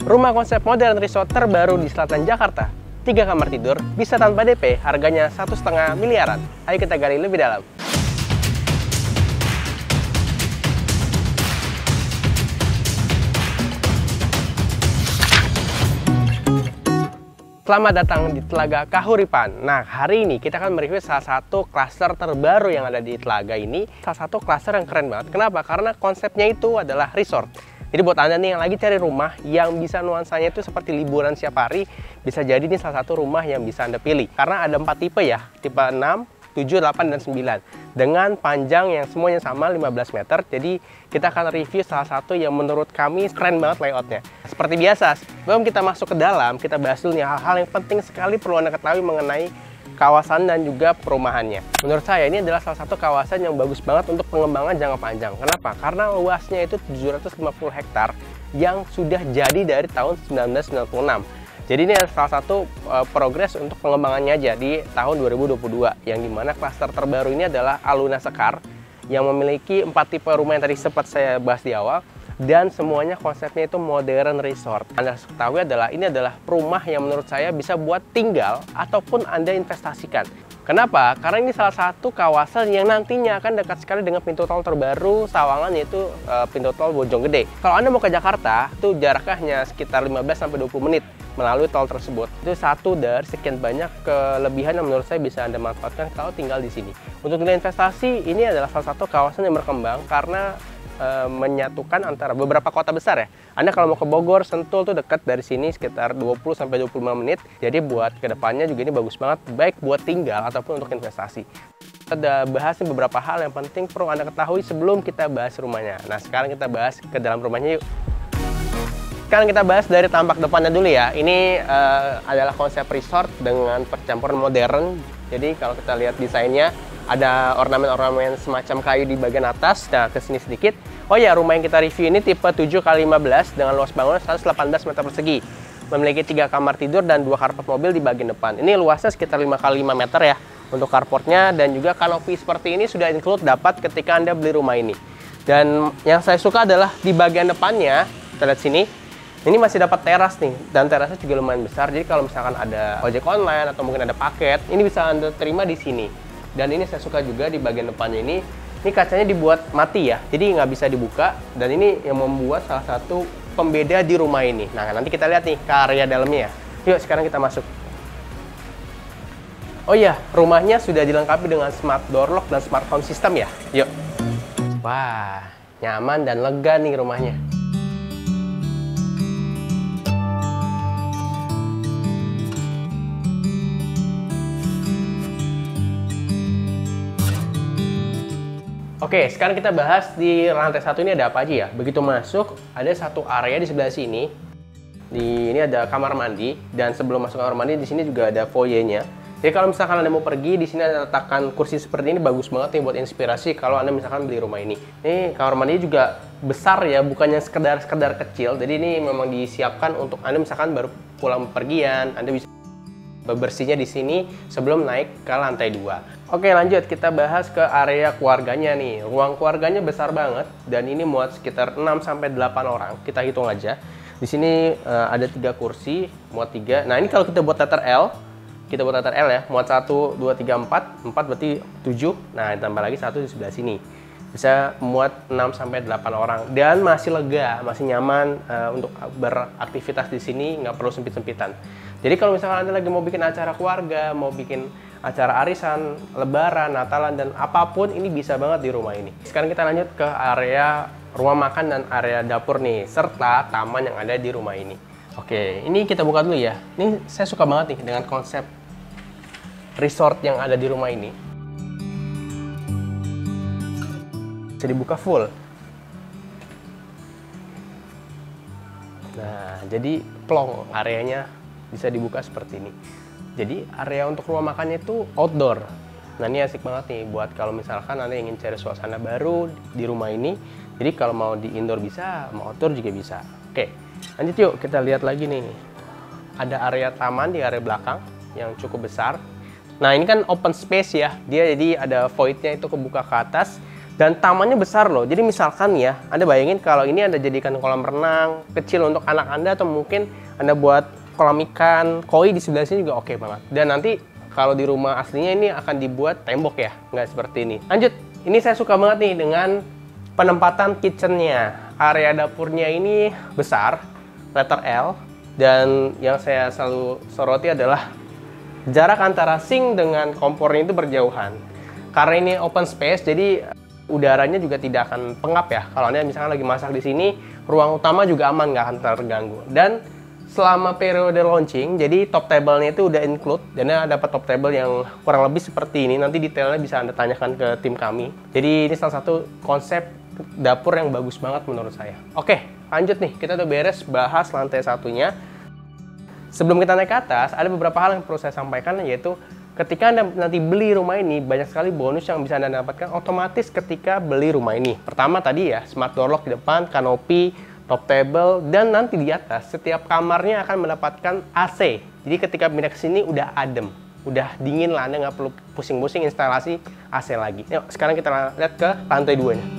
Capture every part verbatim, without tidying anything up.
Rumah konsep modern resort terbaru di selatan Jakarta. Tiga kamar tidur, bisa tanpa D P, harganya satu setengah miliaran. Ayo kita gali lebih dalam. Selamat datang di Telaga Kahuripan. Nah, hari ini kita akan mereview salah satu klaster terbaru yang ada di Telaga ini. Salah satu klaster yang keren banget. Kenapa? Karena konsepnya itu adalah resort. Jadi buat Anda nih yang lagi cari rumah yang bisa nuansanya itu seperti liburan siap hari, bisa jadi ini salah satu rumah yang bisa Anda pilih. Karena ada empat tipe ya, tipe enam, tujuh, delapan, dan sembilan. Dengan panjang yang semuanya sama lima belas meter. Jadi kita akan review salah satu yang menurut kami keren banget layoutnya. Seperti biasa, sebelum kita masuk ke dalam, kita bahas dulu nih hal-hal yang penting sekali perlu Anda ketahui mengenai kawasan dan juga perumahannya. Menurut saya ini adalah salah satu kawasan yang bagus banget untuk pengembangan jangka panjang. Kenapa? Karena luasnya itu tujuh ratus lima puluh hektar yang sudah jadi dari tahun seribu sembilan ratus sembilan puluh enam. Jadi ini adalah salah satu uh, progres untuk pengembangannya aja di tahun dua ribu dua puluh dua, yang dimana klaster terbaru ini adalah Aluna Sekar yang memiliki empat tipe rumah yang tadi sempat saya bahas di awal, dan semuanya konsepnya itu modern resort. Anda harus ketahui adalah ini adalah rumah yang menurut saya bisa buat tinggal ataupun Anda investasikan. Kenapa? Karena ini salah satu kawasan yang nantinya akan dekat sekali dengan pintu tol terbaru Sawangan, yaitu uh, pintu tol Bojonggede. Kalau Anda mau ke Jakarta, itu jaraknya hanya sekitar lima belas sampai dua puluh menit melalui tol tersebut. Itu satu dari sekian banyak kelebihan yang menurut saya bisa Anda manfaatkan kalau tinggal di sini. Untuk nilai investasi, ini adalah salah satu kawasan yang berkembang karena e, menyatukan antara beberapa kota besar ya. Anda kalau mau ke Bogor, Sentul tuh dekat dari sini sekitar dua puluh sampai dua puluh lima menit. Jadi buat kedepannya juga ini bagus banget, baik buat tinggal ataupun untuk investasi. Kita bahas beberapa hal yang penting perlu Anda ketahui sebelum kita bahas rumahnya. Nah, sekarang kita bahas ke dalam rumahnya yuk. Sekarang kita bahas dari tampak depannya dulu ya. Ini uh, adalah konsep resort dengan percampuran modern. Jadi kalau kita lihat desainnya, ada ornamen-ornamen semacam kayu di bagian atas. Nah, ke sini sedikit. Oh ya, rumah yang kita review ini tipe tujuh kali lima belas dengan luas bangunan seratus delapan belas meter persegi. Memiliki tiga kamar tidur dan dua carport mobil di bagian depan. Ini luasnya sekitar lima kali lima meter ya untuk carportnya, dan juga kanopi seperti ini sudah include dapat ketika Anda beli rumah ini. Dan yang saya suka adalah di bagian depannya, kita lihat sini. Ini masih dapat teras nih, dan terasnya juga lumayan besar. Jadi kalau misalkan ada ojek online atau mungkin ada paket, ini bisa Anda terima di sini. Dan ini saya suka juga di bagian depannya ini, ini kacanya dibuat mati ya, jadi nggak bisa dibuka. Dan ini yang membuat salah satu pembeda di rumah ini. Nah, nanti kita lihat nih ke area dalamnya ya. Yuk, sekarang kita masuk. Oh iya, rumahnya sudah dilengkapi dengan smart door lock dan smart home system ya. Yuk. Wah, nyaman dan lega nih rumahnya. Oke, sekarang kita bahas di lantai satu ini ada apa aja ya. Begitu masuk, ada satu area di sebelah sini. Di ini ada kamar mandi, dan sebelum masuk kamar mandi di sini juga ada foyernya. Jadi kalau misalkan Anda mau pergi, di sini ada letakkan kursi seperti ini, bagus banget nih buat inspirasi kalau Anda misalkan beli rumah ini. Ini kamar mandi juga besar ya, bukannya sekedar-sekedar kecil. Jadi ini memang disiapkan untuk Anda misalkan baru pulang pergian, Anda bisa bebersihnya di sini sebelum naik ke lantai dua. Oke, lanjut kita bahas ke area keluarganya nih. Ruang keluarganya besar banget, dan ini muat sekitar enam sampai delapan orang. Kita hitung aja. Di sini uh, ada tiga kursi, muat tiga. Nah, ini kalau kita buat letter L, kita buat letter L ya, muat satu, dua, tiga, empat. empat berarti tujuh. Nah, tambah lagi satu di sebelah sini. Bisa muat enam sampai delapan orang, dan masih lega, masih nyaman uh, untuk beraktivitas di sini, nggak perlu sempit-sempitan. Jadi kalau misalkan Anda lagi mau bikin acara keluarga, mau bikin acara arisan, lebaran, natalan, dan apapun, ini bisa banget di rumah ini. Sekarang kita lanjut ke area rumah makan dan area dapur nih, serta taman yang ada di rumah ini. Oke, ini kita buka dulu ya. Ini saya suka banget nih dengan konsep resort yang ada di rumah ini. Bisa dibuka full. Nah, jadi plong areanya bisa dibuka seperti ini. Jadi area untuk rumah makannya itu outdoor. Nah, ini asik banget nih buat kalau misalkan Anda ingin cari suasana baru di rumah ini. Jadi kalau mau di indoor bisa, mau outdoor juga bisa. Oke, lanjut yuk kita lihat lagi nih. Ada area taman di area belakang yang cukup besar. Nah, ini kan open space ya. Dia jadi ada voidnya itu kebuka ke atas. Dan tamannya besar loh. Jadi misalkan ya, Anda bayangin kalau ini Anda jadikan kolam renang kecil untuk anak Anda, atau mungkin Anda buat kolam ikan, koi di sebelah sini juga oke banget. Dan nanti kalau di rumah aslinya ini akan dibuat tembok ya, nggak seperti ini. Lanjut, ini saya suka banget nih dengan penempatan kitchennya. Area dapurnya ini besar, letter L. Dan yang saya selalu soroti adalah jarak antara sink dengan kompornya itu berjauhan. Karena ini open space, jadi udaranya juga tidak akan pengap ya. Kalau Anda misalkan lagi masak di sini, ruang utama juga aman, nggak akan terganggu. Dan selama periode launching, jadi top table-nya itu udah include, dan Anda dapat top table yang kurang lebih seperti ini. Nanti detailnya bisa Anda tanyakan ke tim kami. Jadi ini salah satu konsep dapur yang bagus banget menurut saya. Oke, lanjut nih, kita udah beres bahas lantai satunya. Sebelum kita naik ke atas, ada beberapa hal yang perlu saya sampaikan, yaitu ketika Anda nanti beli rumah ini, banyak sekali bonus yang bisa Anda dapatkan otomatis ketika beli rumah ini. Pertama tadi ya, smart door lock di depan, kanopi, top table, dan nanti di atas setiap kamarnya akan mendapatkan A C. Jadi ketika pindah ke sini udah adem, udah dingin lah, Anda nggak perlu pusing-pusing instalasi A C lagi. Yuk, sekarang kita lihat ke lantai dua nya.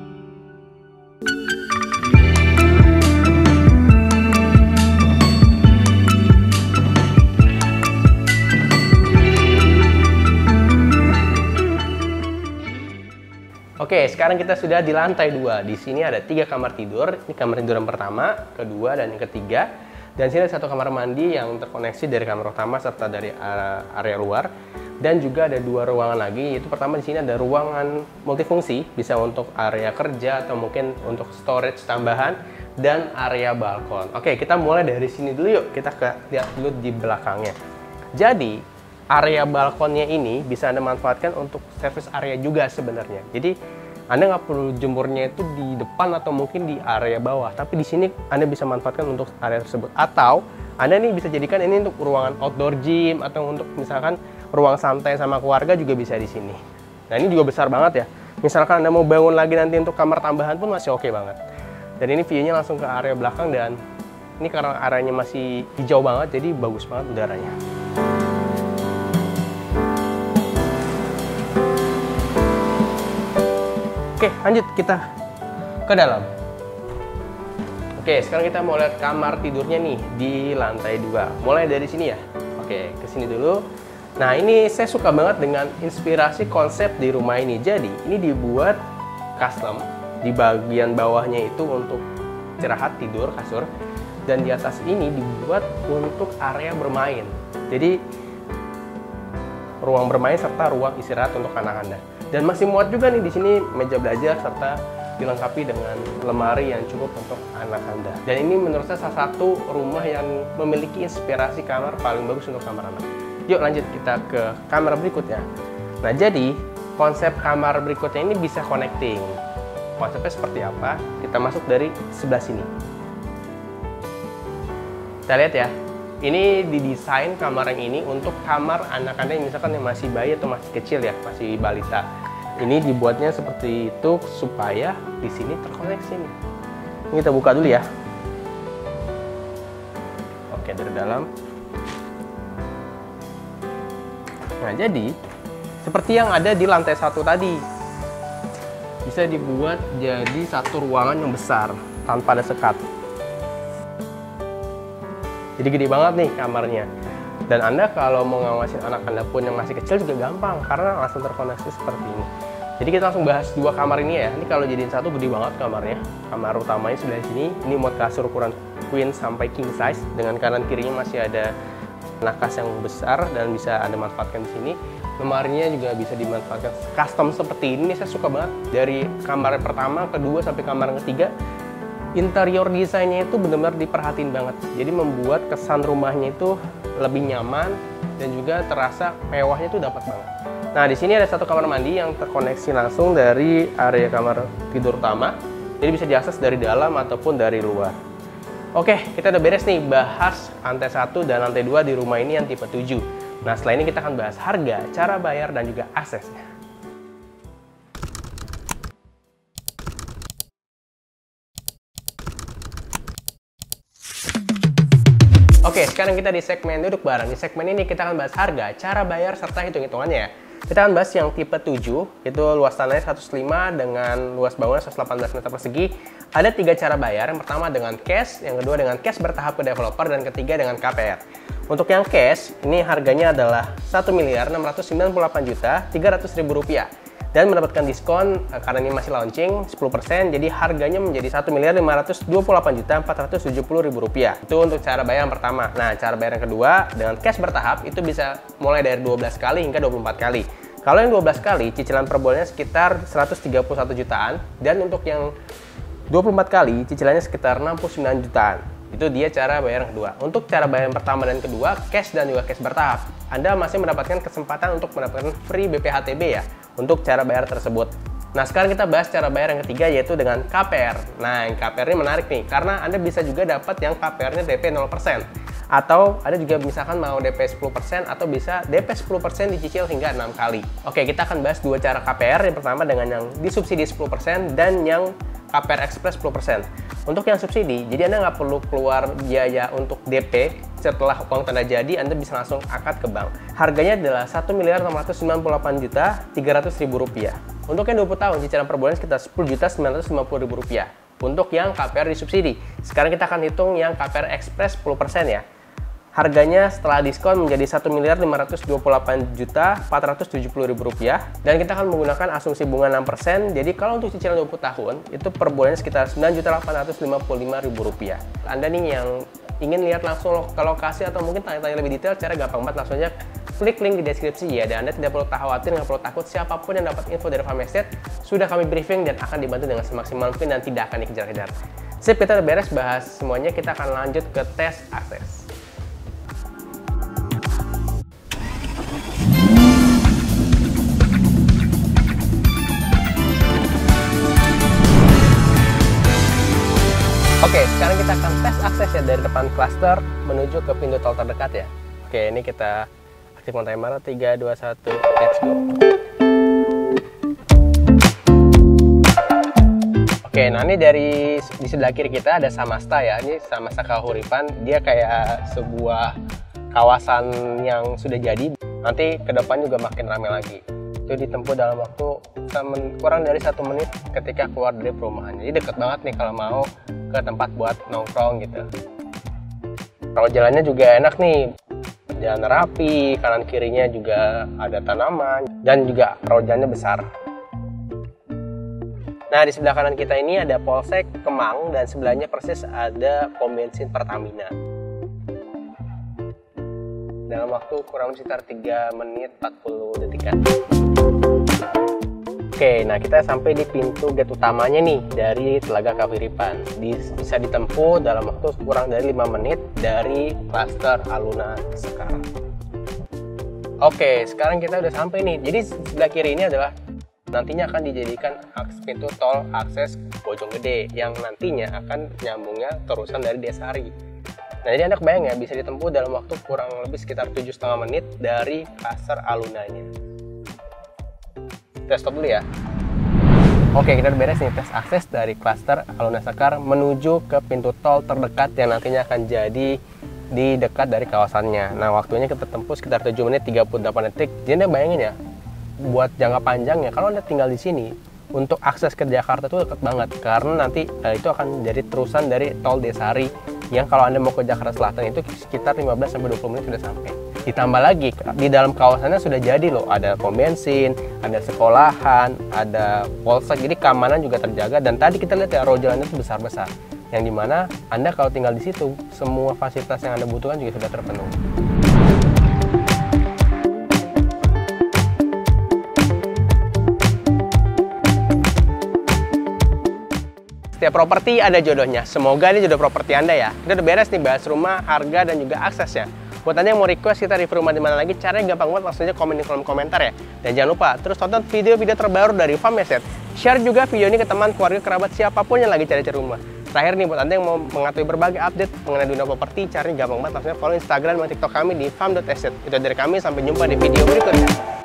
Oke, sekarang kita sudah di lantai dua. Di sini ada tiga kamar tidur. Ini kamar tidur yang pertama, kedua, dan yang ketiga. Dan sini ada satu kamar mandi yang terkoneksi dari kamar utama serta dari area luar. Dan juga ada dua ruangan lagi. Yaitu pertama di sini ada ruangan multifungsi, bisa untuk area kerja atau mungkin untuk storage tambahan, dan area balkon. Oke, kita mulai dari sini dulu yuk. Kita ke, lihat dulu di belakangnya. Jadi area balkonnya ini bisa Anda manfaatkan untuk service area juga sebenarnya. Jadi Anda nggak perlu jemurnya itu di depan atau mungkin di area bawah, tapi di sini Anda bisa manfaatkan untuk area tersebut. Atau Anda nih bisa jadikan ini untuk ruangan outdoor gym, atau untuk misalkan ruang santai sama keluarga juga bisa di sini. Nah, ini juga besar banget ya. Misalkan Anda mau bangun lagi nanti untuk kamar tambahan pun masih oke banget. Dan ini view-nya langsung ke area belakang, dan ini karena areanya masih hijau banget, jadi bagus banget udaranya. Oke, lanjut kita ke dalam. Oke, sekarang kita mau lihat kamar tidurnya nih di lantai dua. Mulai dari sini ya. Oke, ke sini dulu. Nah, ini saya suka banget dengan inspirasi konsep di rumah ini. Jadi, ini dibuat custom. Di bagian bawahnya itu untuk istirahat, tidur, kasur. Dan di atas ini dibuat untuk area bermain. Jadi, ruang bermain serta ruang istirahat untuk anak Anda. Dan masih muat juga nih di sini meja belajar serta dilengkapi dengan lemari yang cukup untuk anak Anda. Dan ini menurut saya salah satu rumah yang memiliki inspirasi kamar paling bagus untuk kamar anak. Yuk lanjut kita ke kamar berikutnya. Nah, jadi konsep kamar berikutnya ini bisa connecting. Konsepnya seperti apa? Kita masuk dari sebelah sini. Kita lihat ya. Ini didesain kamar yang ini untuk kamar anak Anda yang misalkan yang masih bayi atau masih kecil ya, masih balita. Ini dibuatnya seperti itu supaya di sini terkoneksi nih. Ini kita buka dulu ya. Oke, dari dalam. Nah, jadi seperti yang ada di lantai satu tadi. Bisa dibuat jadi satu ruangan yang besar tanpa ada sekat. Jadi gede banget nih kamarnya. Dan Anda kalau mau ngawasin anak Anda pun yang masih kecil juga gampang, karena langsung terkoneksi seperti ini. Jadi kita langsung bahas dua kamar ini ya. Ini kalau jadiin satu gede banget kamarnya. Kamar utamanya sebelah sini. Ini muat kasur ukuran queen sampai king size. Dengan kanan kirinya masih ada nakas yang besar dan bisa Anda manfaatkan di sini. Lemarinya juga bisa dimanfaatkan custom seperti ini. Saya suka banget dari kamar pertama, kedua sampai kamar yang ketiga. Interior desainnya itu benar-benar diperhatiin banget. Jadi membuat kesan rumahnya itu lebih nyaman dan juga terasa mewahnya itu dapat banget. Nah, di sini ada satu kamar mandi yang terkoneksi langsung dari area kamar tidur utama. Jadi bisa diakses dari dalam ataupun dari luar. Oke, kita udah beres nih bahas lantai satu dan lantai dua di rumah ini yang tipe tujuh. Nah, setelah ini kita akan bahas harga, cara bayar, dan juga aksesnya. Oke, sekarang kita di segmen duduk bareng. Di segmen ini kita akan bahas harga, cara bayar, serta hitung-hitungannya ya. Kita akan bahas yang tipe tujuh, itu luas tanahnya seratus lima dengan luas bangunan seratus delapan belas meter persegi. Ada tiga cara bayar, yang pertama dengan cash, yang kedua dengan cash bertahap ke developer, dan ketiga dengan K P R. Untuk yang cash, ini harganya adalah satu miliar enam ratus sembilan puluh delapan juta tiga ratus ribu rupiah. Dan mendapatkan diskon karena ini masih launching sepuluh persen, jadi harganya menjadi satu miliar lima ratus dua puluh delapan juta empat ratus tujuh puluh ribu rupiah. Itu untuk cara bayar yang pertama. Nah, cara bayar yang kedua dengan cash bertahap itu bisa mulai dari dua belas kali hingga dua puluh empat kali. Kalau yang dua belas kali, cicilan per bulannya sekitar seratus tiga puluh satu jutaan, dan untuk yang dua puluh empat kali, cicilannya sekitar enam puluh sembilan jutaan. Itu dia cara bayar yang kedua. Untuk cara bayar yang pertama dan kedua, cash dan juga cash bertahap, Anda masih mendapatkan kesempatan untuk mendapatkan free B P H T B ya, untuk cara bayar tersebut. Nah, sekarang kita bahas cara bayar yang ketiga, yaitu dengan K P R. Nah, yang K P R ini menarik nih, karena Anda bisa juga dapat yang K P R-nya D P nol persen. Atau ada juga misalkan mau D P sepuluh persen, atau bisa D P sepuluh persen dicicil hingga enam kali. Oke, kita akan bahas dua cara K P R. Yang pertama dengan yang disubsidi sepuluh persen dan yang K P R Express sepuluh persen. Untuk yang subsidi, jadi Anda nggak perlu keluar biaya untuk D P. Setelah uang tanda jadi, Anda bisa langsung akad ke bank. Harganya adalah satu miliar enam ratus sembilan puluh delapan juta tiga ratus ribu rupiah. Untuk yang dua puluh tahun, cicilan per bulan sekitar sepuluh juta sembilan ratus lima puluh ribu rupiah. Untuk yang K P R disubsidi, sekarang kita akan hitung yang K P R Express sepuluh persen ya. Harganya setelah diskon menjadi satu miliar lima ratus dua puluh delapan juta empat ratus tujuh puluh ribu rupiah, dan kita akan menggunakan asumsi bunga enam persen. Jadi kalau untuk cicilan dua puluh tahun itu per bulannya sekitar sembilan juta delapan ratus lima puluh lima ribu rupiah. Anda nih yang ingin lihat langsung ke lokasi atau mungkin tanya-tanya lebih detail, cara gampang banget, langsung aja klik link di deskripsi ya, dan Anda tidak perlu khawatir, nggak perlu takut. Siapapun yang dapat info dari Farm Estate sudah kami briefing dan akan dibantu dengan semaksimal mungkin dan tidak akan dikejar-kejar. Sip, kita udah beres bahas semuanya, kita akan lanjut ke tes akses. Oke, sekarang kita akan tes akses ya dari depan klaster menuju ke pintu tol terdekat ya. Oke, ini kita aktifkan timer, tiga, dua, satu, let's go. Oke, nah ini dari di sebelah kiri kita ada Samasta ya. Ini Samasta Kahuripan, dia kayak sebuah kawasan yang sudah jadi. Nanti ke depan juga makin ramai lagi. Itu ditempuh dalam waktu kurang dari satu menit ketika keluar dari perumahan. Jadi deket banget nih kalau mau ke tempat buat nongkrong gitu. Kalau jalannya juga enak nih, jalan rapi, kanan kirinya juga ada tanaman, dan juga jalannya besar. Nah, di sebelah kanan kita ini ada Polsek Kemang, dan sebelahnya persis ada pom bensin Pertamina. Dalam waktu kurang sekitar tiga menit empat puluh detikan. Oke, nah kita sampai di pintu gate utamanya nih dari Telaga Kahuripan. Di, bisa ditempuh dalam waktu kurang dari lima menit dari klaster Aluna sekarang. Oke, sekarang kita udah sampai nih. Jadi sebelah kiri ini adalah nantinya akan dijadikan pintu tol akses Bojonggede yang nantinya akan nyambungnya terusan dari Desari. Nah, jadi Anda kebayang ya, bisa ditempuh dalam waktu kurang lebih sekitar tujuh setengah menit dari klaster Alunanya. Kita stop dulu ya. Oke, kita udah beres nih tes akses dari klaster Aluna Sekar menuju ke pintu tol terdekat yang nantinya akan jadi di dekat dari kawasannya. Nah, waktunya kita tempuh sekitar tujuh menit tiga puluh delapan detik. Jadi Anda bayangin ya, buat jangka panjangnya kalau Anda tinggal di sini, untuk akses ke Jakarta itu dekat banget, karena nanti eh, itu akan jadi terusan dari tol Desari yang kalau Anda mau ke Jakarta Selatan itu sekitar lima belas sampai dua puluh menit sudah sampai. Ditambah lagi di dalam kawasannya sudah jadi loh, ada pom bensin, ada sekolahan, ada polsek, jadi keamanan juga terjaga. Dan tadi kita lihat ya, road jalannya itu besar-besar, yang dimana Anda kalau tinggal di situ semua fasilitas yang Anda butuhkan juga sudah terpenuhi. Setiap properti ada jodohnya. Semoga ini jodoh properti Anda ya. Kita udah beres nih bahas rumah, harga, dan juga aksesnya. Buat Anda yang mau request kita review rumah di mana lagi, caranya gampang banget, langsung aja komen di kolom komentar ya. Dan jangan lupa terus tonton video-video terbaru dari Farm Estate. Share juga video ini ke teman, keluarga, kerabat, siapapun yang lagi cari-cari rumah. Terakhir nih, buat Anda yang mau mengetahui berbagai update mengenai dunia properti, caranya gampang banget, langsung aja follow Instagram dan TikTok kami di farm dot estate. Itu dari kami, sampai jumpa di video berikutnya.